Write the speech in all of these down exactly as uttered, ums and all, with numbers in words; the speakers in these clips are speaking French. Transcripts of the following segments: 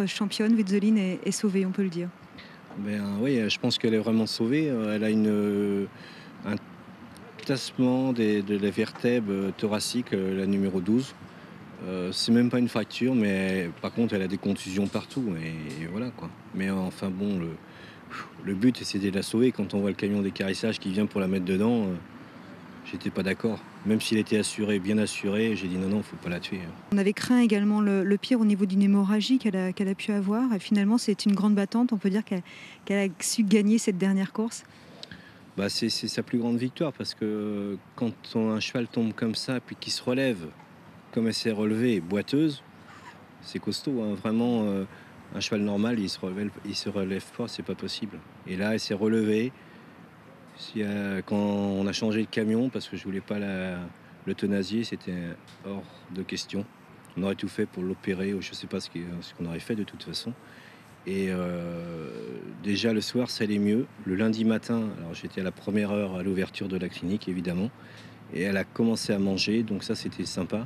titre, championne, Vézeline est, est sauvée, on peut le dire. Ben, oui, je pense qu'elle est vraiment sauvée. Elle a une, un tassement des, de la vertèbre thoracique, la numéro douze. Euh, c'est même pas une fracture, mais par contre, elle a des contusions partout. Et, et voilà quoi. Mais enfin bon, le, le but, c'était de la sauver. Quand on voit le camion d'équarrissage qui vient pour la mettre dedans, euh, j'étais pas d'accord. Même s'il était assuré, bien assuré, j'ai dit non, non, faut pas la tuer. On avait craint également le, le pire au niveau d'une hémorragie qu'elle a, qu'elle a pu avoir. Et finalement, c'est une grande battante. On peut dire qu'elle, qu'elle a su gagner cette dernière course. Bah, c'est, c'est sa plus grande victoire parce que quand on, un cheval tombe comme ça, puis qu'il se relève, comme elle s'est relevée, boiteuse, c'est costaud. Hein. Vraiment, euh, un cheval normal, il se relève, il se relève pas, c'est pas possible. Et là, elle s'est relevée. Si, euh, quand on a changé de camion, parce que je voulais pas la, l'euthanasier, c'était hors de question. On aurait tout fait pour l'opérer, ou je sais pas ce, qui, ce qu'on aurait fait de toute façon. Et euh, déjà le soir, ça allait mieux. Le lundi matin, alors j'étais à la première heure à l'ouverture de la clinique, évidemment. Et elle a commencé à manger, donc ça, c'était sympa.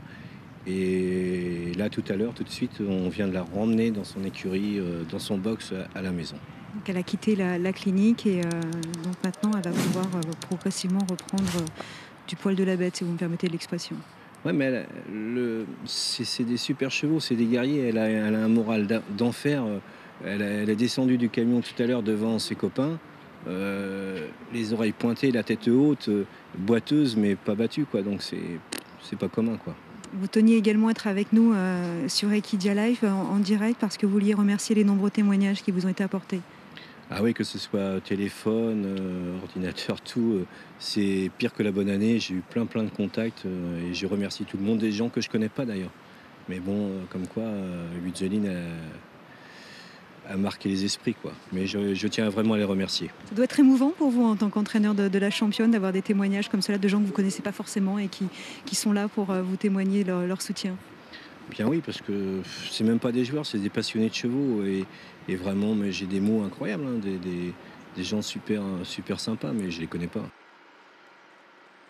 Et là, tout à l'heure, tout de suite, on vient de la ramener dans son écurie, euh, dans son box à, à la maison. Donc elle a quitté la, la clinique et euh, donc maintenant, elle va pouvoir euh, progressivement reprendre euh, du poil de la bête, si vous me permettez l'expression. Ouais, mais elle, le, c'est, c'est des super chevaux, c'est des guerriers. Elle a, elle a un moral d'enfer. Elle a, elle a descendu du camion tout à l'heure devant ses copains. Euh, les oreilles pointées, la tête haute, euh, boiteuse, mais pas battue, quoi. Donc c'est, c'est pas commun, quoi. Vous teniez également à être avec nous euh, sur Equidia Live en, en direct parce que vous vouliez remercier les nombreux témoignages qui vous ont été apportés. Ah oui, que ce soit téléphone, euh, ordinateur, tout, euh, c'est pire que la bonne année. J'ai eu plein plein de contacts euh, et je remercie tout le monde, des gens que je connais pas d'ailleurs. Mais bon, euh, comme quoi, euh, Vézeline a, a marqué les esprits, quoi. Mais je, je tiens vraiment à les remercier. Ça doit être émouvant pour vous en tant qu'entraîneur de, de la championne d'avoir des témoignages comme cela de gens que vous ne connaissez pas forcément et qui, qui sont là pour euh, vous témoigner leur, leur soutien. Bien oui, parce que c'est même pas des joueurs, c'est des passionnés de chevaux. Et, et vraiment, mais j'ai des mots incroyables, hein, des, des, des gens super, super sympas, mais je les connais pas.